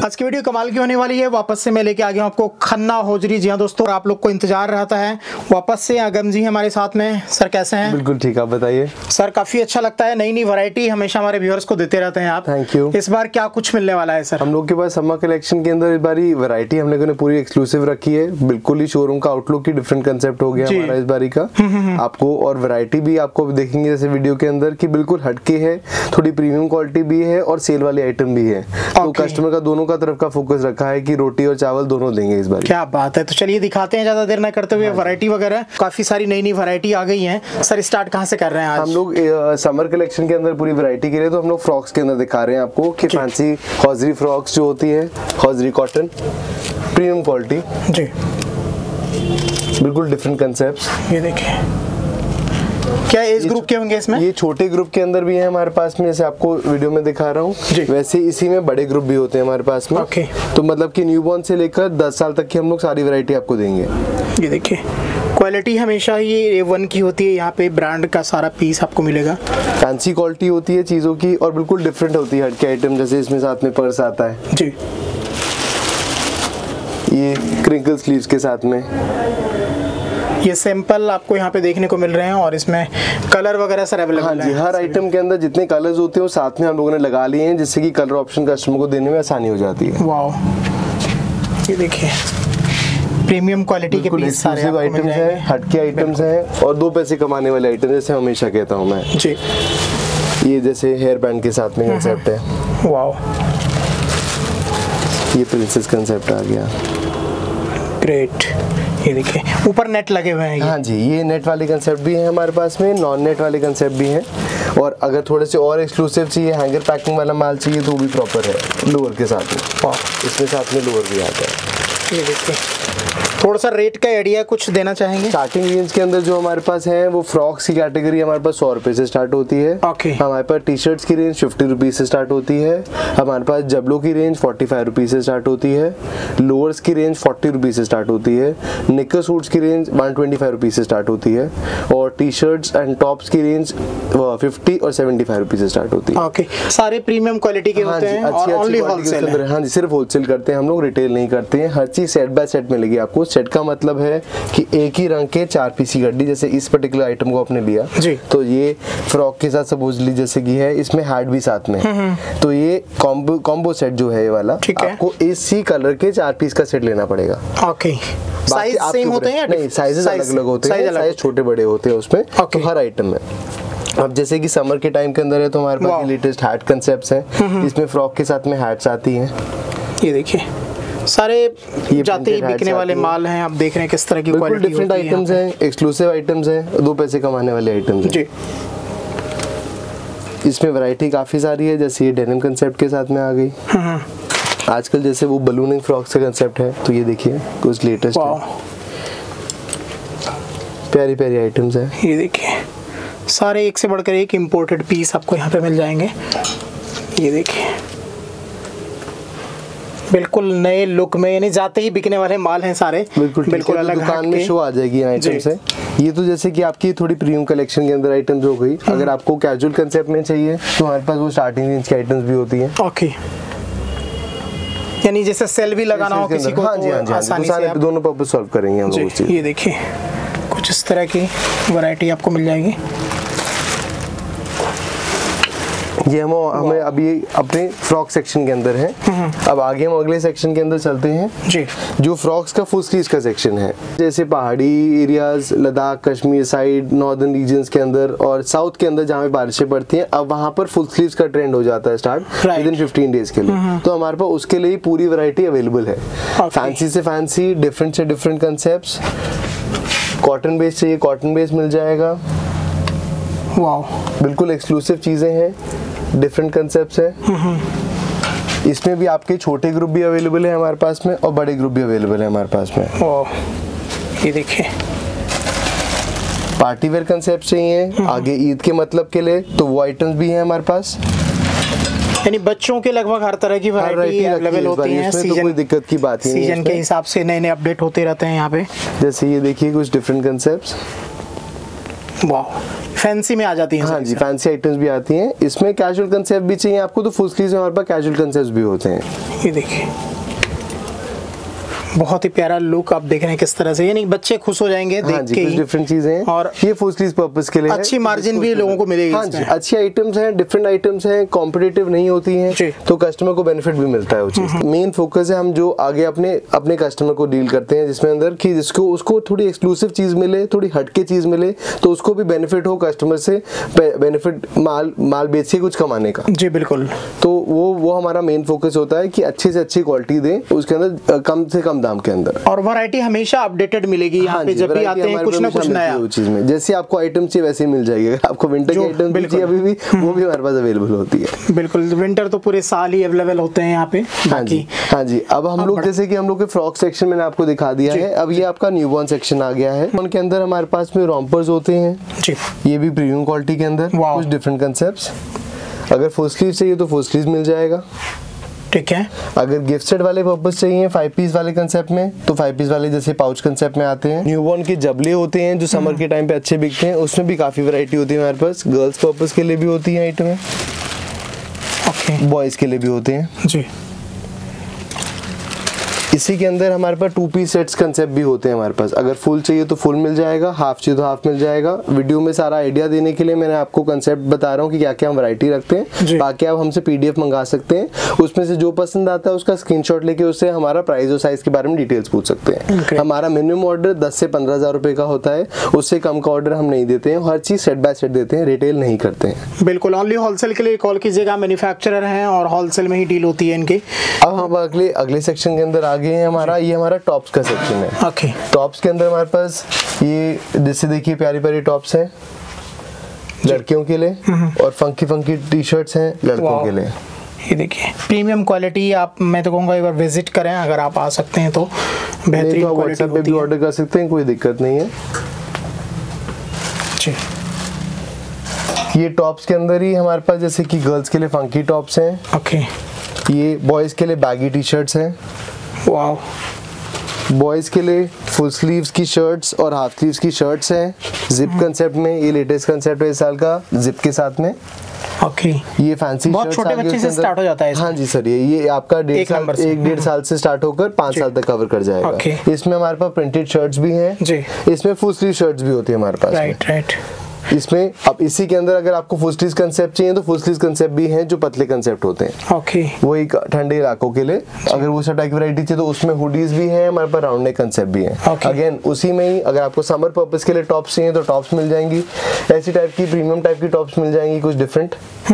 आज की वीडियो कमाल की होने वाली है। वापस से मैं लेके आ गया हूँ आपको खन्ना होजरी। जी हाँ दोस्तों, आप लोग को इंतजार रहता है। वापस से अगम जी हमारे साथ में। सर कैसे हैं? बिल्कुल ठीक, आप बताइए। सर काफी अच्छा लगता है, नई नई वैरायटी हमेशा हमारे व्यूअर्स को देते रहते हैं आप। Thank you. इस बार क्या कुछ मिलने वाला है सर? हम लोग के पास समर कलेक्शन के अंदर इस बारी वैरायटी हम लोगों ने पूरी एक्सक्लूसिव रखी है। बिल्कुल ही शोरूम का आउटलुक ही डिफरेंट कंसेप्ट हो गया हमारा इस बारी का आपको, और वैरायटी भी आपको देखेंगे जैसे वीडियो के अंदर कि बिल्कुल हटके है, थोड़ी प्रीमियम क्वालिटी भी है और सेल वाली आइटम भी है। तो कस्टमर का दोनों का तरफ का फोकस रखा है कि रोटी और चावल दोनों देंगे इस बार। क्या बात है, तो चलिए दिखाते हैं ज्यादा देर न करते हुए। वैरायटी वगैरह काफी सारी नई नई वैरायटी आ गई है। सर स्टार्ट कहाँ से कर रहे हैं आज? हम लोग समर कलेक्शन के अंदर पूरी वैरायटी के लिए तो हम लोग फ्रॉक्स के अंदर दिखा रहे हैं आपको कि फैंसी हॉजरी फ्रॉक्स जो होती है, हॉजरी कॉटन प्रीमियम क्वालिटी जी, बिल्कुल डिफरेंट कंसेप्ट्स। ये देखिए, क्या एज ग्रुप के होंगे इसमें? ये छोटे ग्रुप के अंदर भी है हमारे पास में, जैसे आपको वीडियो में दिखा रहा हूँ, वैसे इसी में बड़े ग्रुप भी होते हैं हमारे पास में। तो मतलब कि न्यूबॉर्न से लेकर 10 साल तक की हम लोग सारी वैरायटी आपको देंगे। ये देखिए, क्वालिटी हमेशा ही A1 की होती है। यहाँ पे ब्रांड का सारा पीस आपको मिलेगा। फैंसी क्वालिटी होती है चीज़ों की और बिल्कुल डिफरेंट होती है हटके आइटम। जैसे इसमें साथ में पर्स आता है जी, ये क्रिंकल स्लीव्स के साथ में। ये सैंपल आपको यहाँ पे देखने को मिल रहे हैं और इसमें कलर वगैरह सर अवेलेबल है? हाँ जी, हर आइटम के अंदर जितने कलर्स होते हैं वो साथ में हम लोगों ने लगा लिए हैं, जिससे कि कलर ऑप्शन कस्टमर को देने में आसानी हो जाती है। वाह, ये देखिए प्रीमियम क्वालिटी के पीस सारे आइटम्स हैं, हटके आइटम्स हैं और 2 पैसे कमाने वाले आइटम, जैसे हमेशा कहता हूँ मैं जी। ये जैसे हेयर बैंड के साथ में कंसेप्ट है। वाह, ये प्रिंसेस कंसेप्ट आ गया। ग्रेट। ये देखिए ऊपर नेट लगे हुए हैं। हाँ जी, ये नेट वाले कंसेप्ट भी है हमारे पास में, नॉन नेट वाले कंसेप्ट भी हैं। और अगर थोड़े से और एक्सक्लूसिव चाहिए, हैंगर पैकिंग वाला माल चाहिए तो वो भी प्रॉपर है लोअर के साथ में। इसमें साथ में लोअर भी आता है। ये देखिए, थोड़ा सा रेट का आइडिया कुछ देना चाहेंगे? स्टार्टिंग रेंज के अंदर जो हमारे पास है वो फ्रॉक्स की कैटेगरी हमारे पास 100 रुपए से स्टार्ट होती है। हमारे पास टी शर्ट्स की रेंज 50 रुपीज से स्टार्ट होती है। हमारे पास जबलों की रेंज 45 रुपीज से स्टार्ट होती है। लोअर्स की रेंज 40 रुपीज से स्टार्ट होती है। निकर सूट्स की रेंज 125 रुपीज से स्टार्ट होती है। और टी शर्ट्स एंड टॉप्स की रेंज 50 और 75 रुपीज से स्टार्ट होती है। सारे प्रीमियम क्वालिटी के होते हैं और ओनली होलसेल है। हाँ जी, सिर्फ होलसेल करते हैं हम लोग, रिटेल नहीं करते हैं। हर चीज सेट बाय सेट मिलेगी आपको। सेट का मतलब है कि एक ही रंग के 4 पीस की गड्डी, जैसे इस पर्टिकुलर आइटम को आपने लिया तो ये फ्रॉक के साथ सपोजली जैसे कि है, इसमें हैट भी साथ में तो ये कॉम्बो सेट जो है ये वाला आपको इसी कलर के 4 पीस का सेट लेना पड़ेगा। साइज सेम होते हैं? नहीं, साइजेस अलग अलग होते हैं, साइज छोटे बड़े होते हैं उसमें तो हर आइटम में। अब जैसे कि समर के टाइम के अंदर है तो हमारे पास लेटेस्ट हैट कंसेप्ट्स हैं। इसमें फ्रॉक के साथ में हैट्स आती हैं। ये देखिए सारे जाते ही बिकने वाले माल हैं। आप देख रहे हैं किस तरह की क्वालिटी, डिफरेंट आइटम्स हैं, एक्सक्लूसिव आइटम्स हैं, 2 पैसे कमाने वाले आइटम्स हैं जी। इसमें वैरायटी काफी सारी है, जैसे ये डेनिम कंसेप्ट के साथ में आ गई। आजकल जैसे वो बलूनिंग फ्रॉक से कंसेप्ट है, तो ये देखिए कुछ लेटेस्ट है, प्यारी प्यारी आइटम्स है। ये देखिए सारे एक से बढ़कर एक इम्पोर्टेड पीस आपको यहाँ पे मिल जाएंगे। ये देखिए बिल्कुल नए लुक में, यानी जाते ही बिकने वाले माल हैं सारे। बिल्कुल अलग दुकान में शो आ जाएगी आइटम से। ये तो जैसे कि आपकी थोड़ी प्रीमियम कलेक्शन के अंदर आइटम्स हो गई। अगर आपको कैजुअल कंसेप्ट में चाहिए तो हमारे पास वो स्टार्टिंग रेंज के आइटम्स भी होती हैं। यानी जैसे सेल भी लगाना हो किसी को, हाँ जी, हाँ जी, आसानी से आप दोनों पर्पस सॉल्व करेंगे हम लोग। ये देखिए कुछ इस तरह की वैरायटी आपको मिल जाएगी। ये हमें अभी अपने फ्रॉक सेक्शन के अंदर है। अब आगे हम अगले सेक्शन के अंदर चलते हैं जी, जो फ्रॉक्स का फुल स्लीव्स का सेक्शन है। जैसे पहाड़ी areas, Ladakh, Kashmir side, northern regions के अंदर और साउथ के अंदर जहाँ पे बारिशें पड़ती हैं, अब वहाँ पर फुल स्लीव्स का ट्रेंड हो जाता है स्टार्ट विदिन 15 डेज के लिए। तो हमारे पास उसके लिए पूरी वैरायटी अवेलेबल है। फैंसी से फैंसी, डिफरेंट से डिफरेंट कंसेप्ट्स। कॉटन बेस चाहिए, कॉटन बेस मिल जाएगा। बिल्कुल एक्सक्लूसिव चीजें हैं, डिफरेंट कंसेप्ट्स है। इसमें भी आपके छोटे ग्रुप भी अवेलेबल है हमारे पास में और बड़े ग्रुप भी अवेलेबल है हमारे पास में। ये देखिए पार्टी वेयर कंसेप्ट चाहिए आगे ईद के मतलब के लिए तो वो आइटम्स भी हैं हमारे पास। यानी बच्चों के लगभग हर तरह की वैरायटी अवेलेबल होती है। सीजन, तो कोई दिक्कत की बात ही नहीं है। सीजन के हिसाब से नए नए अपडेट होते रहते हैं यहाँ पे। जैसे ये देखिए कुछ डिफरेंट कंसेप्ट्स। वाह, फैंसी में आ जाती हैं। हाँ जी, फैंसी आइटम्स भी आती हैं। इसमें कैजुअल कंसेप्ट भी चाहिए आपको तो फुल स्लीव्स में हमारे पास कैजुअल कंसेप्ट भी होते हैं। ये देखिए बहुत ही प्यारा लुक आप देख रहे हैं किस तरह से, यानी बच्चे खुश हो जाएंगे देख के। कुछ डिफरेंट चीजें हैं और ये फुल स्लीव्स पर्पस के लिए अच्छी मार्जिन भी लोगों को मिलेगी। हाँ जी, अच्छी आइटम्स हैं, डिफरेंट आइटम्स हैं, कॉम्पिटिटिव नहीं होती हैं, तो कस्टमर को बेनिफिट भी मिलता है। वो चीज मेन फोकस है हम जो आगे अपने कस्टमर को डील करते हैं, जिसमें अंदर कि जिसको उसको थोड़ी एक्सक्लूसिव चीज मिले, थोड़ी हटके चीज मिले, तो उसको भी बेनिफिट हो, कस्टमर से बेनिफिट माल बेच के कुछ कमाने का। जी बिल्कुल। तो वो हमारा मेन फोकस होता है कि अच्छी से अच्छी क्वालिटी दें, उसके अंदर कम से कम दाम के अंदर, और वैरायटी हमेशा अपडेटेड मिलेगी यहाँ पे। जब भी आते हैं कुछ ना कुछ नया चीज में, जैसे आपको आइटम चाहिए वैसे ही मिल जाएगी। अगर आपको विंटर की आइटम चाहिए अभी भी, वो भी हमारे पास अवेलेबल होती है। बिल्कुल, विंटर तो पूरे साल ही अवेलेबल होते हैं यहाँ पे। हाँ जी। अब हम लोग जैसे कि हम लोग के फ्रॉक सेक्शन मैंने आपको दिखा दिया है। अब ये आपका न्यूबॉर्न सेक्शन आ गया है। उनके अंदर हमारे पास में रॉम्पर्स होते हैं जी, ये भी प्रीमियम क्वालिटी के अंदर, कुछ डिफरेंट कंसेप्ट्स। अगर फुल स्लीव चाहिए तो फुल स्लीव मिल जाएगा, ठीक है। अगर गिफ्ट सेट वाले पर्पस चाहिए 5 पीस वाले कंसेप्ट में, तो 5 पीस वाले जैसे पाउच कंसेप्ट में आते हैं। न्यूबॉर्न के जबले होते हैं जो समर के टाइम पे अच्छे बिकते हैं, उसमें भी काफी वैरायटी होती है हमारे पास। गर्ल्स पर्पस के लिए भी होती है आइटम, ओके, बॉयज के लिए भी होते हैं जी। इसी के अंदर हमारे पास 2 पीस सेट्स कंसेप्ट भी होते हैं हमारे पास। अगर फुल चाहिए तो फुल मिल जाएगा, हाफ चाहिए तो हाफ मिल जाएगा। वीडियो में सारा आइडिया देने के लिए मैंने आपको कंसेप्ट बता रहा हूँ कि क्या क्या हम वैरायटी रखते हैं। बाकी आप हमसे PDF मंगा सकते हैं, उसमें से जो पसंद आता है उसका स्क्रीनशॉट लेके उससे हमारा प्राइस और साइज के बारे में डिटेल्स पूछ सकते हैं। हमारा मिनिमम ऑर्डर 10 से 15,000 रुपए का होता है, उससे कम का ऑर्डर हम नहीं देते हैं। हर चीज सेट बाय सेट देते हैं, रिटेल नहीं करते हैं। बिल्कुल, ओनली होलसेल के लिए कॉल कीजिएगा। मैन्युफैक्चरर हैं और होलसेल में ही डील होती है इनकी। अब हम अगले सेक्शन के अंदर आ गए हैं। ये हमारा टॉप्स का सेक्शन है। ओके, टॉप्स के अंदर हमारे पास ये जैसे देखिए प्यारी प्यारी टॉप्स हैं लड़कियों के लिए, और फंकी टी शर्ट्स हैं लड़कों के लिए। ये देखिए प्रीमियम क्वालिटी। आप मैं तो कहूँगा एक बार विजिट करें, अगर आप आ सकते हैं तो बेहतरीन क्वालिटी व्हाट्सएप पे भी ऑर्डर कर सकते हैं, कोई दिक्कत नहीं है जी। ये टॉप्स के अंदर ही हमारे पास जैसे कि गर्ल्स के लिए फंकी टॉप्स हैं, ओके। ये बॉयज के लिए बैगी टी शर्ट्स हैं, वाओ। बॉयज के लिए फुल स्लीव्स की शर्ट्स और हाफ स्लीव्स की शर्ट्स हैं जिप कंसेप्ट में। ये लेटेस्ट कंसेप्ट है इस साल का, जिप के साथ में, ओके। ये फैंसी बहुत छोटे बच्चे से स्टार्ट हो जाता है। हाँ जी सर, ये आपका 1.5 साल से स्टार्ट होकर 5 साल तक कवर कर जाएगा। इसमें हमारे पास प्रिंटेड शर्ट्स भी हैं जी। इसमें फुल स्लीव शर्ट्स भी होती है हमारे पास। राइट। इसमें अब इसी के अंदर अगर आपको फुल स्लीव कंसेप्ट चाहिए तो फुल स्लीव कंसेप्ट भी हैं जो पतले कंसेप्ट होते हैं, ओके। वो एक ठंडे इलाकों के लिए। अगर वो टाइप की वैरायटी चाहिए तो उसमें हुडीज भी हैं हमारे पास, राउंड नेक कंसेप्ट भी है। अगेन उसी में ही अगर आपको समर पर्पस के लिए टॉप्स चाहिए तो टॉप्स मिल जाएंगी। ऐसी टाइप की प्रीमियम टाइप की टॉप्स मिल जाएंगी, कुछ डिफरेंट।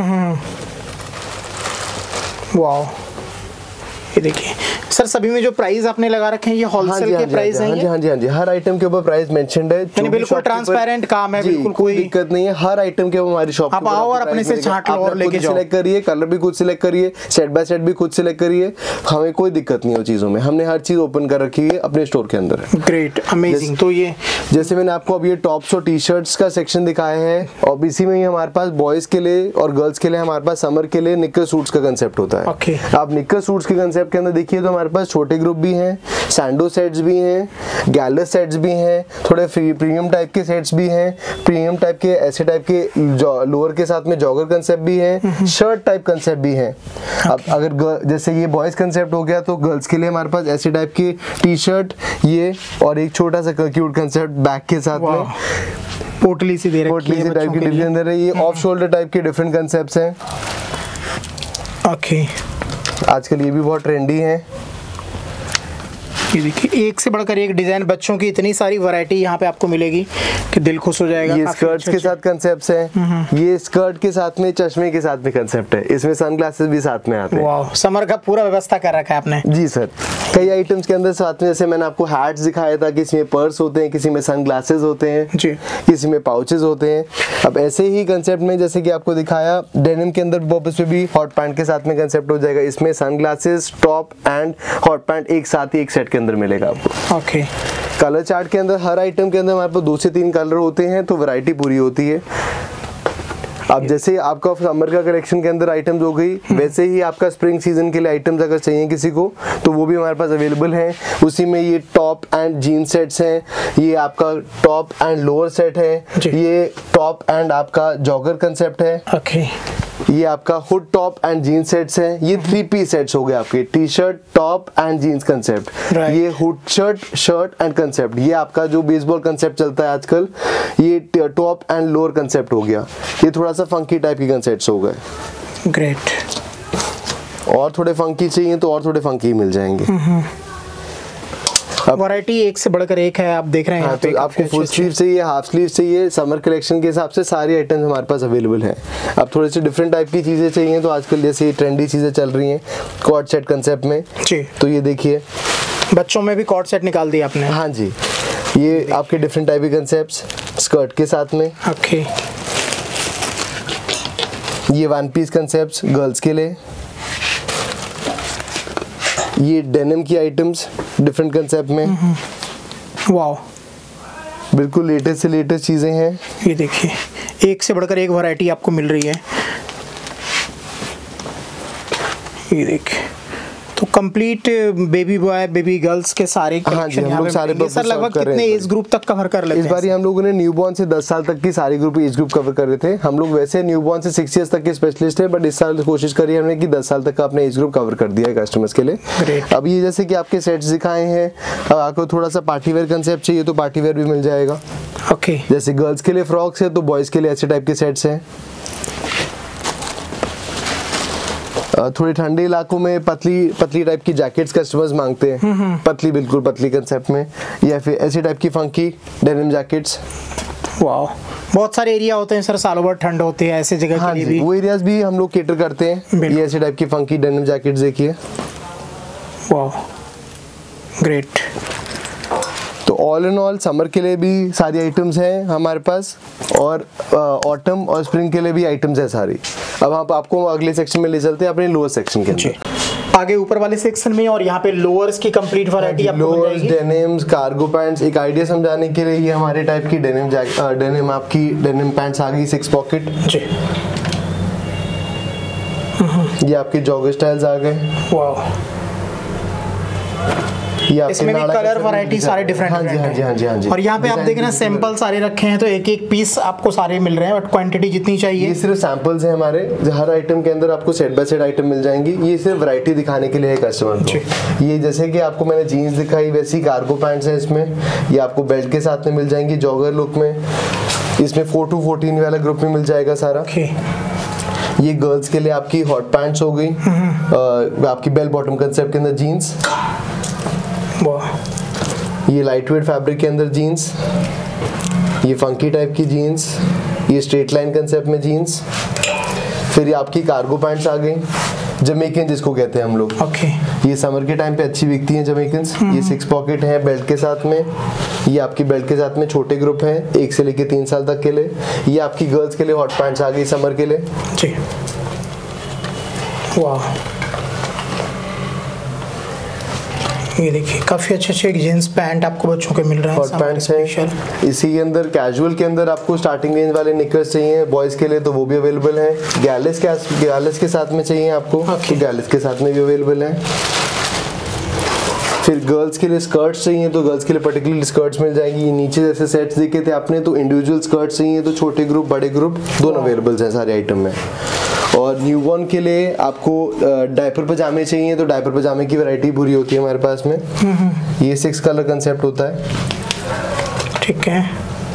वाओ, ये देखिए सर, सभी में जो प्राइस आपने लगा रखे हैं ये होलसेल के प्राइस हैं। हाँ जी, हर आइटम के ऊपर प्राइस मेंशन्ड है, यानी बिल्कुल ट्रांसपेरेंट काम है, बिल्कुल कोई दिक्कत नहीं है। हर आइटम के ऊपर हमारी शॉप आप आओ और अपने से छांट लो और लेके जाओ। सिलेक्ट करिए, कलर भी खुद सिलेक्ट करिए, सेट बाय सेट भी खुद सिलेक्ट करिए, हमें कोई दिक्कत नहीं है चीजों में। हमने हर चीज ओपन कर रखी है अपने स्टोर के अंदर। Great, amazing. तो ये जैसे मैंने आपको अब ये टॉप्स और टी शर्ट्स का सेक्शन दिखाया है, और इसी में ही हमारे पास बॉयज के लिए और गर्ल्स के लिए हमारे पास समर के लिए निक्कर सूट्स का कंसेप्ट होता है। आप निक्कर सूट्स के कंसेप्ट के अंदर देखिए तो हमारे पास छोटे ग्रुप भी हैं, सैंडो सेट्स भी हैं, गैलर सेट्स भी हैं, थोड़े प्रीमियम टाइप के सेट्स भी हैं, प्रीमियम टाइप के ऐसे टाइप के लोअर के साथ में जॉगर कंसेप्ट भी हैं, शर्ट टाइप कंसेप्ट भी हैं। अब अगर जैसे ये बॉयज कंसेप्ट हो गया तो गर्ल्स के लिए हमारे पास ऐसे टाइप की टी शर्ट, ये और एक छोटा सा क्यूट कंसेप्ट बैक के साथ में, पोटली सी दे रखी है, पोटली सी टाइप की डिफरेंट अंदर है। ये ऑफ शोल्डर टाइप के डिफरेंट कंसेप्ट्स हैं, ओके। आजकल ये भी बहुत ट्रेंडी है। ये देखिए एक से बढ़कर एक डिजाइन, बच्चों की इतनी सारी वैरायटी यहाँ पे आपको मिलेगी कि दिल खुश हो जाएगा। ये स्कर्ट्स के साथ कंसेप्ट्स हैं, ये स्कर्ट के साथ में चश्मे के साथ में कंसेप्ट है, इसमें सनग्लासेस भी साथ में आते हैं। वाह, समर का पूरा व्यवस्था कर रखा है आपने। जी सर, कई आइटम्स के अंदर साथ में, जैसे मैंने आपको हैट्स दिखाया था, किसी में पर्स होते हैं, किसी में सनग्लासेस होते हैं जी, किसी में पाउचेस होते हैं। अब ऐसे ही कंसेप्ट में जैसे कि आपको दिखाया डेनिम के अंदर वापस पे भी हॉट पैंट के साथ में कंसेप्ट हो जाएगा। इसमें sunglasses, top and hot pant एक साथ ही एक सेट के अंदर मिलेगा आपको, ओके। कलर चार्ट के अंदर हर आइटम के अंदर हमारे पास 2 से 3 कलर होते हैं, तो वैरायटी पूरी होती है। अब जैसे आपका समर का कलेक्शन के अंदर आइटम्स हो गई, वैसे ही आपका स्प्रिंग सीजन के लिए आइटम्स अगर चाहिए किसी को तो वो भी हमारे पास अवेलेबल हैं। उसी में ये टॉप एंड जीन सेट्स हैं, ये आपका टॉप एंड लोअर सेट है, ये टॉप एंड आपका जॉगर कंसेप्ट है, ये आपका hood top and jeans sets हैं, ये 3 पीस सेट्स हो गए आपके, T shirt top and jeans concept, ये हुड शर्ट एंड कंसेप्ट, ये आपका जो बेसबॉल कंसेप्ट चलता है आजकल, ये टॉप एंड लोअर कंसेप्ट हो गया। ये थोड़ा सा फंकी टाइप के कंसेप्ट्स हो गए। ग्रेट। और थोड़े फंकी चाहिए तो और थोड़े फंकी मिल जाएंगे। वैरायटी एक से बढ़कर एक है, आप देख रहे हैं। हाँ, तो आपको फुल स्लीव चाहिए, हाफ स्लीव चाहिए, समर कलेक्शन के हिसाब से सारी आइटम्स हमारे पास अवेलेबल हैं। अब थोड़े से डिफरेंट टाइप की चीज़ें चाहिए तो आजकल जैसे ट्रेंडी चीज़ें चल रही हैं कॉर्ड सेट कंसेप्ट में जी, तो ये देखिए बच्चों में भी कॉर्ड सेट निकाल दिया आपने। हाँ जी, ये आपके डिफरेंट टाइप के कंसेप्ट्स स्कर्ट के साथ में। ओके, ये 1 पीस कंसेप्ट्स गर्ल्स के लिए, ये डेनिम की आइटम्स डिफरेंट कंसेप्ट में। वाओ, बिल्कुल लेटेस्ट से लेटेस्ट चीज़ें हैं। ये देखिए एक से बढ़कर एक वैरायटी आपको मिल रही है। ये देखिए तो complete baby boy baby girls के सारे कलेक्शन हम लोग सारे सर लगभग कितने एज ग्रुप तक कवर कर लेते हैं? इस बार हम लोगों ने न्यूबॉर्न से 10 साल तक की सारी ग्रुप एज ग्रुप कवर कर रहे थे। हम लोग वैसे न्यूबॉर्न से 6 इयर्स तक के स्पेशलिस्ट है, बट इस साल कोशिश करी हमने कि 10 साल तक का अपने एज ग्रुप कवर कर दिया है कस्टमर्स के लिए। अब ये जैसे कि आपके सेट्स दिखाए हैं, अब आपको थोड़ा सा पार्टी वेयर कंसेप्ट चाहिए तो पार्टी वेयर भी मिल जाएगा। ओके, जैसे गर्ल्स के लिए फ्रॉक्स है तो बॉयज के लिए ऐसे टाइप के सेट्स हैं। थोड़े ठंडे इलाकों में पतली टाइप की जैकेट्स कस्टमर्स मांगते हैं, पतली बिल्कुल पतली कंसेप्ट में, या फिर ऐसे टाइप की फंकी डेनिम जैकेट्स। वाओ, बहुत सारे एरिया होते हैं सर, सालों भर ठंड होती है, ऐसे जगह के लिए भी वो एरियाज भी हम लोग केटर करते हैं। ये ऐसे टाइप की फंकी डेनिम जैकेट्स देखिए। Wow, great. तो ऑल इन ऑल समर के लिए भी सारी आइटम्स हैं हमारे पास, और ऑटम और स्प्रिंग के लिए भी आइटम्स है सारी। अब हम आपको अगले सेक्शन में ले चलते हैं, अपने लोअर सेक्शन के अंदर। आगे ऊपर वाले सेक्शन में, और यहाँ पे लोअर्स की कंप्लीट वैरायटी आपको मिल जाएगी। डेनिम्स, कार्गो पैंट्स, एक आइडिया समझाने के लिए ये हमारे टाइप की डेनिम आपकी डेनिम पैंट्स आ गई 6 पॉकेट जी। ये आपके जॉगर स्टाइल्स आ गए। वाओ, इसमें भी कलर वैरायटी सारे डिफरेंट हैं। और यहाँ पे आप देख रहे हैं सैंपल सारे रखे हैं, तो एक एक पीस आपको सारे मिल रहे हैं, बट क्वांटिटी जितनी चाहिए। ये सिर्फ सैंपल्स हैं हमारे, हर आइटम के अंदर आपको सेट बाय सेट आइटम मिल जाएंगी। ये सिर्फ वैरायटी दिखाने के लिए है कस्टमर को। ये जैसे कि आपको मैंने जीन्स दिखाई, वैसी कार्गो पैंट्स हैं इसमें, ये आपको बेल्ट के साथ में मिल जाएंगी जॉगर लुक में। इसमें 4 to 14 वाला ग्रुप में मिल जाएगा सारा। ये गर्ल्स के लिए आपकी हॉट पैंट्स हो गई, आपकी बेल बॉटम कंसेप्ट के अंदर जीन्स। ये लाइट वेट फैब्रिक के अंदर जीन्स, ये फंकी टाइप की जीन्स, ये स्ट्रेट लाइन कंसेप्ट में जीन्स। फिर ये आपकी कार्गो पैंट्स आ गई, जमैकन जिसको कहते हैं हम लोग। ये समर के टाइम पे अच्छी बिकती हैं जमैकन्स। ये 6 पॉकेट है बेल्ट के साथ में। ये आपकी बेल्ट के साथ में छोटे ग्रुप हैं 1 से लेके 3 साल तक के लिए। ये आपकी गर्ल्स के लिए हॉट पैंट्स आ गई समर के लिए जी। वाह, ये देखिए काफी अच्छे जींस पैंट आपको बच्चों के मिल रहे हैं। हॉट पैंट्स हैं। इसी के अंदर कैजुअल के अंदर आपको स्टार्टिंग रेंज वाले निकर्स चाहिए बॉयज के लिए तो वो भी अवेलेबल हैं। गैलिस के साथ में चाहिए आपको तो गैलिस के साथ में भी अवेलेबल हैं। फिर गर्ल्स के लिए स्कर्ट्स चाहिए तो गर्ल्स के लिए पर्टिकुलरली स्कर्ट्स मिल जाएंगी। नीचे जैसे सेट्स देखे थे आपने, तो इंडिविजुअल स्कर्ट्स चाहिए तो छोटे ग्रुप बड़े ग्रुप दोनों अवेलेबल हैं सारे आइटम में। और न्यूबॉर्न के लिए आपको डायपर पजामे चाहिए तो डायपर पजामे की वैरायटी पूरी होती है हमारे पास में। ये 6 कलर कंसेप्ट होता है। ठीक है,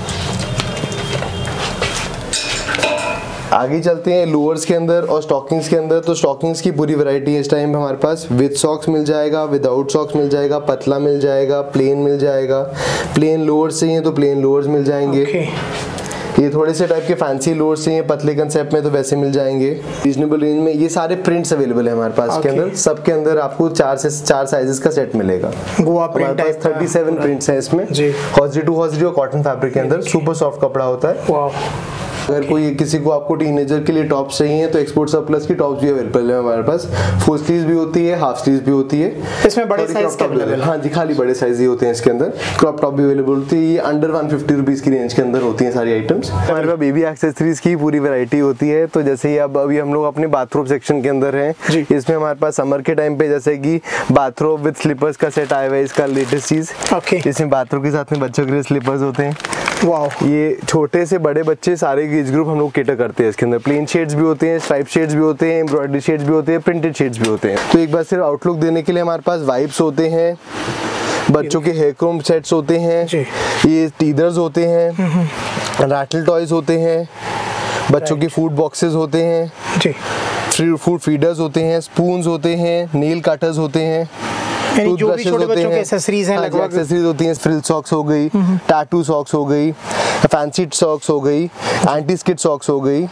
आगे चलते हैं लोअर्स के अंदर और स्टॉकिंग्स के अंदर। तो स्टॉकिंग्स की पूरी वैरायटी है इस टाइम हमारे पास। विद सॉक्स मिल जाएगा, विदाउट सॉक्स मिल जाएगा, पतला मिल जाएगा, प्लेन मिल जाएगा। प्लेन लोअर्स चाहिए तो प्लेन लोअर्स मिल जाएंगे। ये थोड़े से टाइप के फैंसी लोअर्स चाहिए पतले कंसेप्ट में तो वैसे मिल जाएंगे रीजनेबल रेंज में। ये सारे प्रिंट्स अवेलेबल है हमारे पास के अंदर। सबके अंदर आपको 4 से 4 साइजेस का सेट मिलेगा। गोवा प्रिंट टाइप 37 प्रिंट्स हैं इसमें। हॉजरी टू हॉजरी और कॉटन फैब्रिक के अंदर सुपर सॉफ्ट कपड़ा होता है। अगर कोई किसी को आपको टीनेजर के लिए टॉप्स चाहिए तो एक्सपोर्ट सरप्लस की टॉप्स भी अवेलेबल है हमारे पास। फुल स्लीव्स भी होती है, हाफ स्लीव्स भी होती है। इसमें बड़े साइज के अवेलेबल? हाँ जी, खाली बड़े साइज ही होते हैं इसके अंदर। क्रॉप टॉप भी अवेलेबल होती है। ये अंडर 150 रुपीज की रेंज के अंदर होती है सारी आइटम्स। हमारे पास बेबी एक्सेसरीज की पूरी वैरायटी होती है। तो जैसे ही अब अभी हम लोग अपने बाथरूम सेक्शन के अंदर हैं, इसमें हमारे पास समर के टाइम पे जैसे कि बाथरूम विद स्लीपर्स का सेट आया हुआ है, इसका लेटेस्ट चीज। इसमें बाथरूम के साथ में बच्चों के लिए स्लीपर्स होते हैं। वाह, ये छोटे से बड़े बच्चे सारे एज ग्रुप हम लोग केटर करते हैं। इसके अंदर प्लेन शेड्स भी होते हैं, स्ट्राइप शेड्स भी होते हैं, एम्ब्रॉयडरी शेड्स भी होते हैं, प्रिंटेड शेड्स भी होते हैं। तो एक बार सिर्फ आउटलुक देने के लिए हमारे पास वाइप्स होते हैं, बच्चों के हेयर क्रोम सेट्स होते हैं, ये टीदर्स होते हैं, रैटल टॉयज होते हैं, बच्चों के फूड बॉक्सेस होते हैं, फूड फीडर्स होते हैं, स्पून्स होते हैं, नेल कटर्स होते हैं, जो भी छोटे बच्चों के एक्सेसरीज हैं लगभग एक्सेसरीज होती हैं। फ्रिल सॉक्स हो गई, टैटू सॉक्स हो गई, फैंसी सॉक्स हो गई, एंटी स्किड सॉक्स हो गई,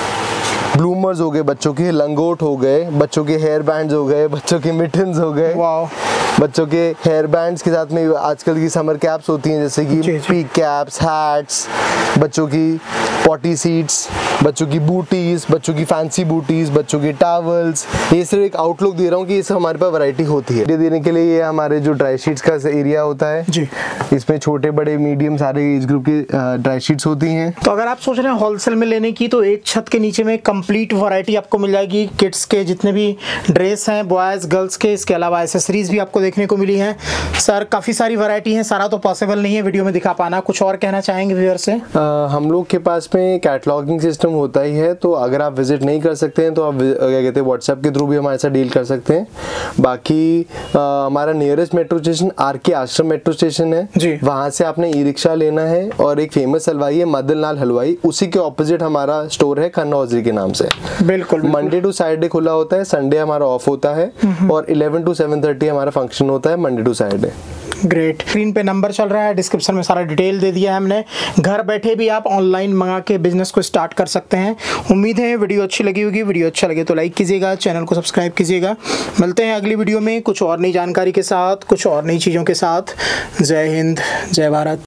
ब्लूमर्स हो गए बच्चों के, लंगोट हो गए, बच्चों के हेयर बैंड्स हो गए, बच्चों के मिटन्स हो गए। बच्चों के हेयर बैंड्स के साथ में आजकल की समर कैप्स होती हैं, जैसे कि पीक कैप्स, हैट्स, बच्चों की पॉटी सीट्स, बच्चों की बूटीज, बच्चों की फैंसी बूटीज, बच्चों के टॉवल्स। ये सिर्फ एक आउटलुक दे रहा हूँ कि ये सब हमारे पास वैरायटी होती है। देने के लिए ये हमारे जो ड्राई शीट्स का एरिया होता है जी, इसमें छोटे बड़े मीडियम सारे एज ग्रुप की ड्राई शीट्स होती हैं। तो अगर आप सोच रहे हैं होलसेल में लेने की तो एक छत के नीचे में कंप्लीट वैरायटी आपको मिल जाएगी। किड्स के जितने भी ड्रेस हैं, बॉयज गर्ल्स के, इसके अलावा एसेसरीज भी आपको देखने को मिली है। सर काफ़ी सारी वैरायटी है, सारा तो पॉसिबल नहीं है वीडियो में दिखा पाना। कुछ और कहना चाहेंगे व्यूअर्स से? हम लोग के पास में कैटलॉगिंग सिस्टम होता ही है, तो अगर आप विजिट नहीं कर सकते हैं तो आप क्या कहते हैं व्हाट्सएप के थ्रू भी हमारे साथ डील कर सकते हैं। बाकी हमारा nearest metro station RK Ashram metro station है जी, वहाँ से आपने ई रिक्शा लेना है और एक फेमस हलवाई है मदन लाल हलवाई, उसी के ऑपोजिट हमारा स्टोर है खन्ना हौजरी के नाम से। बिल्कुल, मंडे टू सैटरडे खुला होता है, संडे हमारा ऑफ होता है और 11 to 7:30 हमारा फंक्शन होता है Monday to Saturday. Great. Screen पे नंबर चल रहा है, डिस्क्रिप्शन में सारा डिटेल दे दिया है हमने। घर बैठे भी आप ऑनलाइन मंगा के बिजनेस को स्टार्ट कर सकते हैं। उम्मीद है वीडियो अच्छी लगी होगी। वीडियो अच्छा लगे तो लाइक कीजिएगा, चैनल को सब्सक्राइब कीजिएगा। मिलते हैं अगली वीडियो में कुछ और नई जानकारी के साथ, कुछ और नई चीज़ों के साथ। जय हिंद, जय भारत।